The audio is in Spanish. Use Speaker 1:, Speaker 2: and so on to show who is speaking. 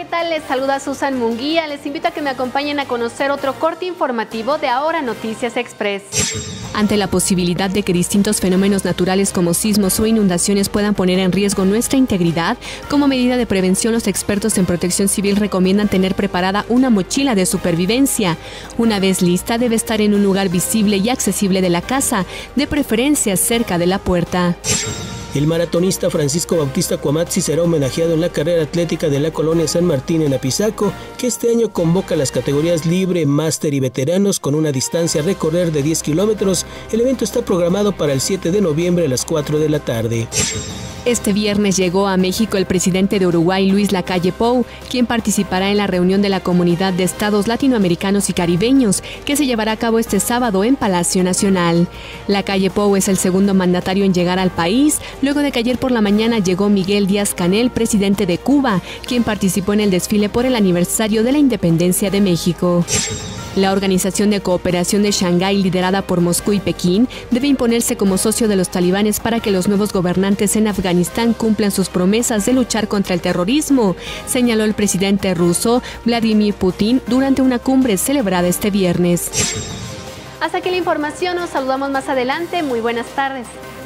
Speaker 1: tal? Les saluda Susan Munguía. Les invito a que me acompañen a conocer otro corte informativo de Ahora Noticias Express.
Speaker 2: Ante la posibilidad de que distintos fenómenos naturales como sismos o inundaciones puedan poner en riesgo nuestra integridad, como medida de prevención, los expertos en protección civil recomiendan tener preparada una mochila de supervivencia. Una vez lista, debe estar en un lugar visible y accesible de la casa, de preferencia cerca de la puerta.
Speaker 3: El maratonista Francisco Bautista Cuamazzi será homenajeado en la carrera atlética de la colonia San Martín en Apizaco, que este año convoca las categorías libre, máster y veteranos con una distancia a recorrer de 10 kilómetros. El evento está programado para el 7 de noviembre a las 4 de la tarde.
Speaker 2: Este viernes llegó a México el presidente de Uruguay, Luis Lacalle Pou, quien participará en la reunión de la Comunidad de Estados Latinoamericanos y Caribeños, que se llevará a cabo este sábado en Palacio Nacional. Lacalle Pou es el segundo mandatario en llegar al país, luego de que ayer por la mañana llegó Miguel Díaz-Canel, presidente de Cuba, quien participó en el desfile por el aniversario de la independencia de México. La Organización de Cooperación de Shanghái, liderada por Moscú y Pekín, debe imponerse como socio de los talibanes para que los nuevos gobernantes en Afganistán cumplan sus promesas de luchar contra el terrorismo, señaló el presidente ruso Vladimir Putin durante una cumbre celebrada este viernes.
Speaker 1: Hasta aquí la información, nos saludamos más adelante. Muy buenas tardes.